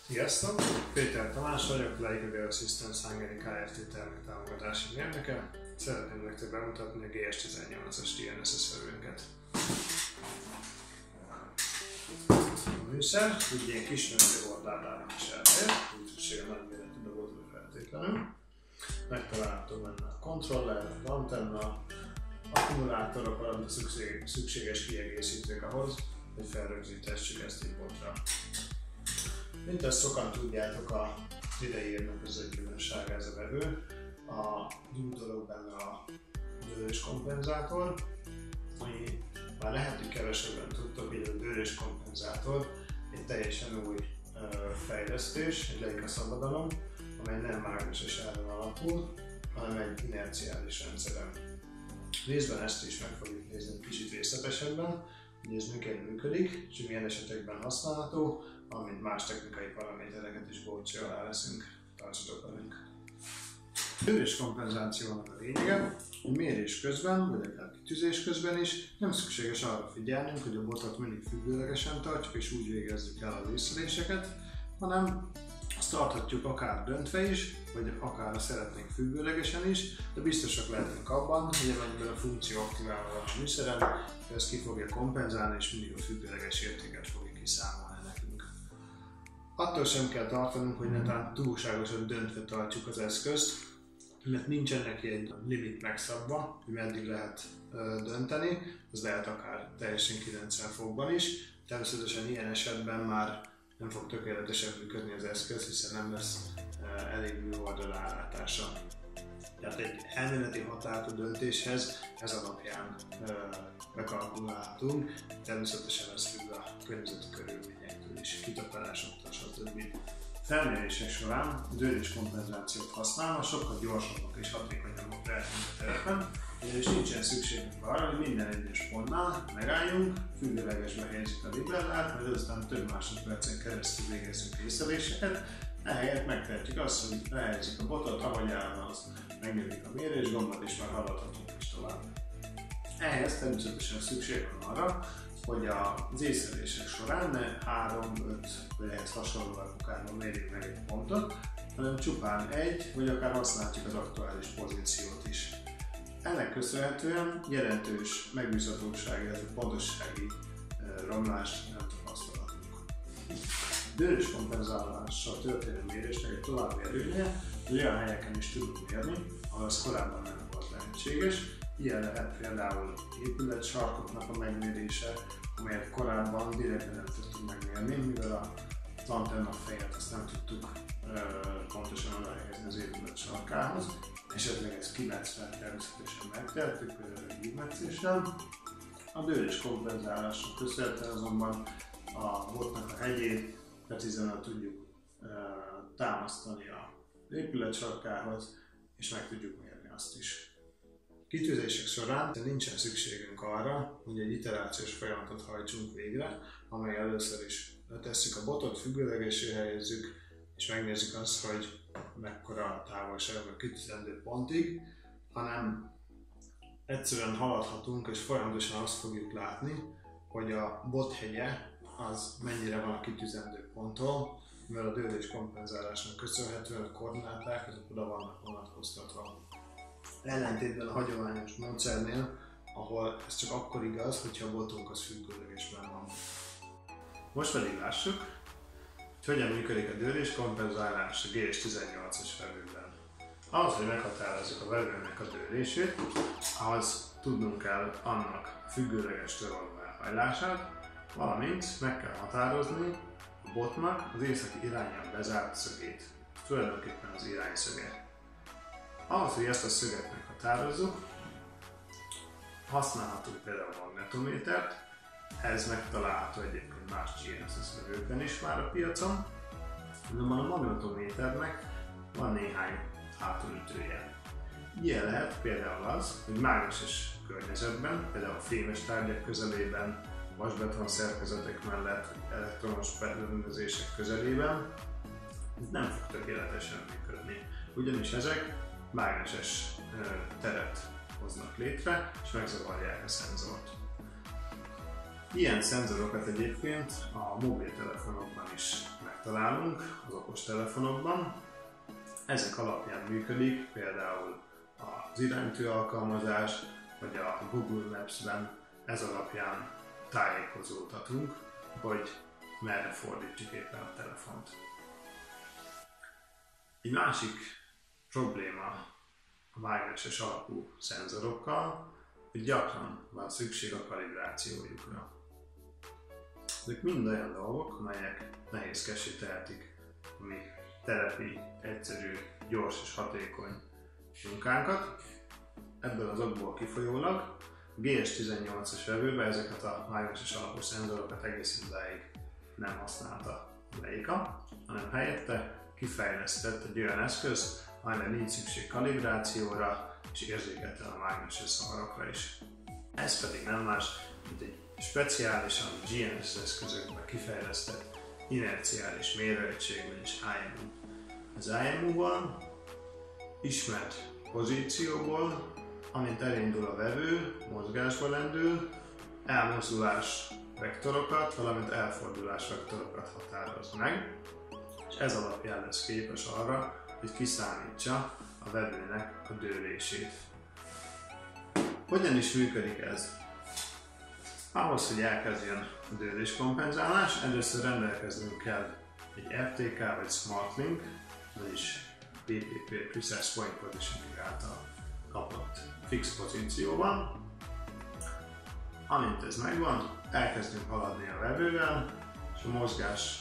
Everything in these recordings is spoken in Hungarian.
Sziasztok! Péter Tamás vagyok, Leica Gear Systems Hungary Kft. Terméktámogatási mérnöke. Szeretném nektek bemutatni a GS18-as DNSS felvőnket. A műszer úgy ilyen kis hordában is eltér, úgyhogy a nagyméretű dobozra feltétlenül. Megtalálható benne a kontroller, az antenna, akkumulátorok, valamint a szükséges kiegészítők ahhoz, hogy felrögzíthessük ezt egy botra. Mint ezt sokan tudjátok, az idei évnek az egy különbsége ez a vevő. A új dolog benne a dőlés kompenzátor, ami már lehet, hogy kevesebben tudtok, hogy a dőlés kompenzátor egy teljesen új fejlesztés, egy Leica szabadalom, amely nem mágneses áron alapul, hanem egy inerciális rendszeren. Részben ezt is meg fogjuk nézni kicsit részletesebben, hogy ez miként működik, és milyen esetekben használható, amint más technikai paramétereket is górcső alá veszünk. Tartsatok velünk! A dőlés kompenzációnak a lényege, hogy mérés közben, vagy akár kitűzés közben is nem szükséges arra figyelnünk, hogy a botot mindig függőlegesen tartjuk és úgy végezzük el a észleléseket, hanem azt tarthatjuk akár döntve is, vagy akár szeretnénk függőlegesen is, de biztosak lehetünk abban, hogy amennyiben a funkció aktiválva van a műszeren, hogy ezt ki fogja kompenzálni és mindig a függőleges értéket fogja kiszámolni nekünk. Attól sem kell tartanunk, hogy netán túlságosan döntve tartjuk az eszközt, mert nincsen neki egy limit megszabva, hogy meddig lehet dönteni, az lehet akár teljesen 90 fokban is. Természetesen ilyen esetben már nem fog tökéletesen működni az eszköz, hiszen nem lesz elég műhold rálátása. Tehát egy elméleti határtó döntéshez ez alapján bekalkulálhatunk, természetesen ez függ a környezeti körülményektől is, kitapadásoktól, stb. Felmérések során a dőlés kompenzációt használva sokkal gyorsabbak és hatékonyabbak lehetünk a terepen, és nincsen szükségünk arra, hogy minden egyes pontnál megálljunk, függőlegesbe helyezzük a libellát, majd aztán több másodpercen keresztül végezzünk észleléseket. Ehelyett megtehetjük azt, hogy lehelyezzük a botot, ahogy áll az, megnyomjuk a mérésgombot és már haladhatunk is tovább. Ehhez természetesen szükség van arra, hogy az észlelések során ne 3-5 vagy ehhez hasonlóan akárban mérjük meg egy pontot, hanem csupán egy, vagy akár használhatjuk az aktuális pozíciót is. Ennek köszönhetően jelentős megbízhatósági, illetve pontossági romlást nem tapasztalhatunk. Dőlés kompenzálással történő mérésnek egy további előnye, hogy olyan helyeken is tudunk mérni, ahol az korábban nem volt lehetséges. Ilyen lehet például épületsarkoknak a megmérése, amelyet korábban direkten nem tudtuk megmérni, mivel az antenna fejet azt nem tudtuk pontosan oda helyezni az épület sarkához, esetleg ezt kimetszve természetesen megtettük, például egy hívmetszéssel. A dőlés kompenzálásnak köszönhetően azonban a botnak a hegyét precízen tudjuk támasztani az épület sarkához, és meg tudjuk mérni azt is. Kitűzések során nincsen szükségünk arra, hogy egy iterációs folyamatot hajtsunk végre, amely először is letesszük a botot, függőlegesé helyezzük, és megnézzük azt, hogy mekkora a távolság a kitűzendő pontig, hanem egyszerűen haladhatunk, és folyamatosan azt fogjuk látni, hogy a bot hegye az mennyire van a kitűzendő ponttól, mivel a dőlés kompenzálásnak köszönhetően a koordináták azok oda vannak vonatkoztatva. Ellentétben a hagyományos módszernél, ahol ez csak akkor igaz, hogyha a botunk az függőlegesben van. Most pedig lássuk, hogy hogyan működik a dőlés kompenzálás a GS18-as felvőben. Ahhoz, hogy meghatározzuk a vevőnek a dőlését, ahhoz tudnunk kell annak függőlegestől való elhajlását, valamint meg kell határozni a botnak az északi irányon bezárt szögét, tulajdonképpen az irányszöget. Ahhoz, hogy ezt a szöget meghatározzuk, használhatunk például a magnetométert, ez megtalálható egyébként más GNSS vevőkben is már a piacon, de a magnetométernek van néhány hátulütője. Ilyen lehet például az, hogy mágneses környezetben, például fémes tárgyak közelében, vasbeton szerkezetek mellett, elektromos berendezések közelében ez nem fog tökéletesen működni, ugyanis ezek mágneses teret hoznak létre, és megzavarják a szenzort. Ilyen szenzorokat egyébként a mobiltelefonokban is megtalálunk, az okostelefonokban. Ezek alapján működik például az iránytű alkalmazás, vagy a Google Maps-ben ez alapján tájékozódhatunk, hogy merre fordítjuk éppen a telefont. Egy másik probléma a mágneses alapú szenzorokkal, hogy gyakran van szükség a kalibrációjukra. Ezek mind olyan dolgok, amelyek nehézkessé tehetik a mi terepi, egyszerű, gyors és hatékony munkánkat. Ebből az okból kifolyólag a GS18-as vevőben ezeket a mágneses alapú szenzorokat egész idáig nem használta a Leica, hanem helyette kifejlesztett egy olyan eszköz, amelyben nincs szükség kalibrációra és érzéketlen a mágneses zavarokra is. Ez pedig nem más, mint egy speciálisan GNSS eszközökben kifejlesztett inerciális mérőegység, vagyis IMU. Az IMU-val ismert pozícióból, amint elindul a vevő, mozgásba lendül, elmozdulás vektorokat, valamint elfordulás vektorokat határoz meg, és ez alapján lesz képes arra, hogy kiszámítsa a vevőnek a dőlését. Hogyan is működik ez? Ahhoz, hogy elkezdjen a dőléskompenzálás, először rendelkeznünk kell egy FTK vagy SmartLink, vagyis PPP Precise Point Positioning által kapott fix pozícióban. Amint ez megvan, elkezdünk haladni a vevővel, és a mozgás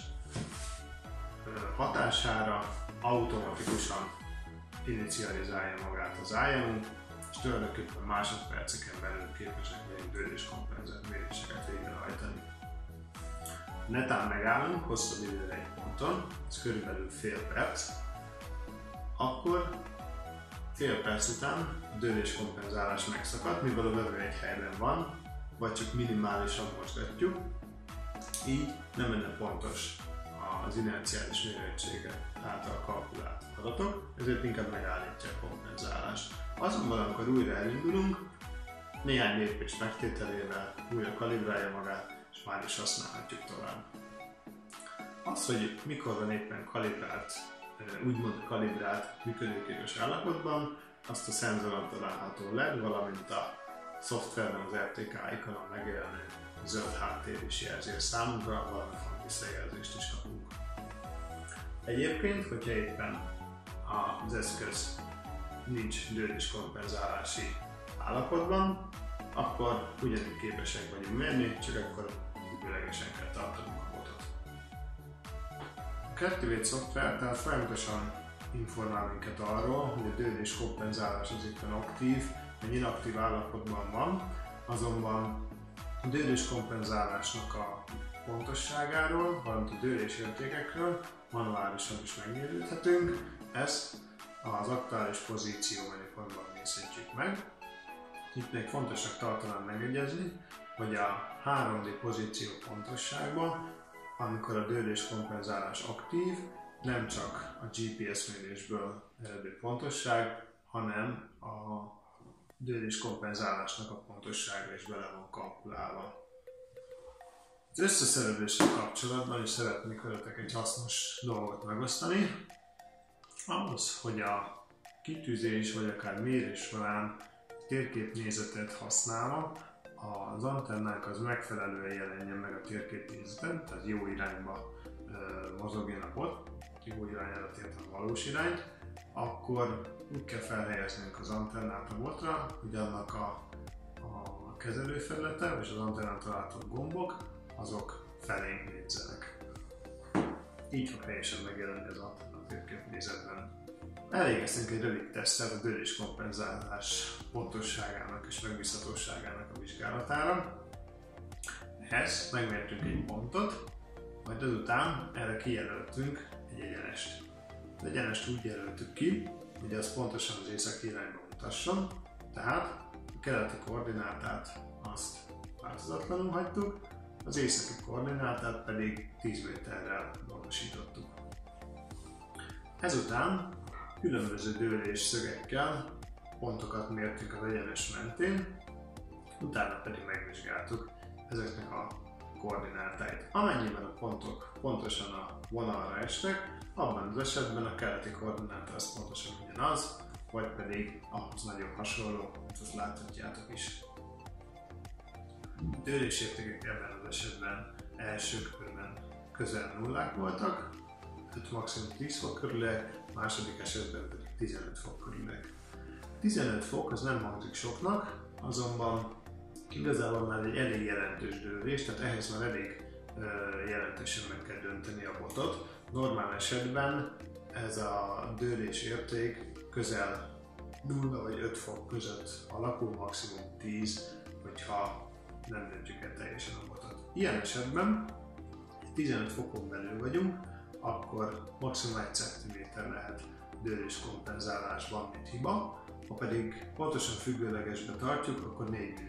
hatására automatikusan inicializálja magát az IMU, és tulajdonképpen másodperceken belül képesek vagyunk dőléskompenzált méréseket végrehajtani. Netán megállunk hosszabb időre egy ponton, ez körülbelül fél perc, akkor fél perc után a dőléskompenzálás megszakad, mivel a vevő egy helyben van, vagy csak minimálisan mozgatjuk, így nem lenne pontos az inerciális mérőegysége által kalkulált adatok, ezért inkább megállítja a kompenzálást. Azonban, amikor újra elindulunk, néhány lépés megtételével újra kalibrálja magát, és már is használhatjuk tovább. Az, hogy mikor van éppen kalibrált, úgymond kalibrált működőképes állapotban, azt a szenzoron található LED, valamint a szoftverben az RTK ikonon megjelenő zöld háttér is jelzi a számunkra, valamiféle visszajelzést is kapunk. Egyébként, hogyha éppen az eszköz nincs dőléskompenzálási állapotban, akkor ugyanúgy képesek vagyunk mérni, csak akkor függőlegesen kell tartanunk a botot. A Captivate szoftver tehát folyamatosan informál minket arról, hogy a dőléskompenzálás az éppen aktív, vagy inaktív állapotban van, azonban a dőléskompenzálásnak a pontosságáról, valamint a dőlésértékekről manuálisan is megmérődhetünk. Ezt az aktuális pozíció menüpontban nézhetjük meg. Itt még fontosnak tartanám megegyezni, hogy a 3D pozíció pontosságban, amikor a dőléskompenzálás aktív, nem csak a GPS mérésből eredő pontosság, hanem a dőléskompenzálásnak a pontossága is bele van kalkulálva. Az összeszereléssel kapcsolatban is szeretnék veletek egy hasznos dolgot megosztani. Ahhoz, hogy a kitűzés vagy akár mérés során térképnézetet használva, az antennák az megfelelően jelenjen meg a térképnézeten, tehát jó irányba mozogjon a bot, jó irányára értem a valós irányt, akkor úgy kell felhelyeznünk az antennát a botra, hogy annak a kezelőfelülete és az antennán található gombok, azok felénk nézzenek. Így fog helyesen megjelenni az antenna térképnézetben. Elvégeztünk egy rövid tesztet a dőléskompenzálás pontosságának és megbízhatóságának a vizsgálatára. Ehhez megmértünk egy pontot, majd azután erre kijelöltünk egy egyenest. Az egyenest úgy jelöltük ki, hogy az pontosan az északi irányba mutasson, tehát a keleti koordinátát azt változatlanul hagytuk, az északi koordinátát pedig 10 méterrel módosítottuk. Ezután különböző dőlés szögekkel pontokat mértünk az egyenes mentén, utána pedig megvizsgáltuk ezeknek a koordinátáit. Amennyiben a pontok pontosan a vonalra esnek, abban az esetben a keleti koordináta az pontosan ugyanaz, vagy pedig ahhoz nagyon hasonló, azt láthatjátok is. A dőlésértékek ebben az esetben első körben közel nullák voltak, 5 maximum 10 fok körüliek, második esetben pedig 15 fok körüliek. 15 fok az nem hangzik soknak, azonban igazából már egy elég jelentős dőlés, tehát ehhez már elég jelentősen meg kell dönteni a botot. Normál esetben ez a dőlés érték közel 0 vagy 5 fok között alakul, maximum 10, hogyha nem döntjük el teljesen a botot. Ilyen esetben 15 fokon belül vagyunk, akkor maximum 1 cm lehet dőlés kompenzálásban, mint hiba, ha pedig pontosan függőlegesbe tartjuk, akkor 4 mm.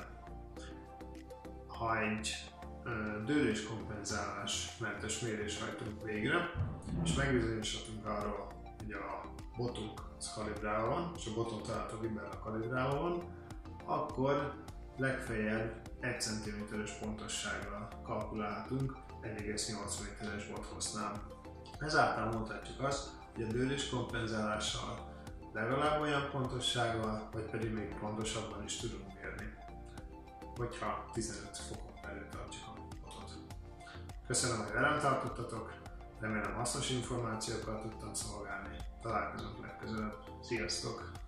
Ha egy dőlés kompenzálás mentes mérés hajtunk végre, és megbizonyosodunk arról, hogy a botunk az kalibrálva van, és a boton található vibrála kalibrálva van, akkor legfeljebb 1 cm-es pontossággal kalkulálhatunk 1,8 méteres bothoznál. Ezáltal mondhatjuk azt, hogy a dőlés kompenzálással legalább olyan pontossággal, vagy pedig még pontosabban is tudunk mérni, hogyha 15 fokon belül tartjuk a botot. Köszönöm, hogy velem tartottatok, remélem hasznos információkkal tudtam szolgálni. Találkozunk legközelebb. Sziasztok!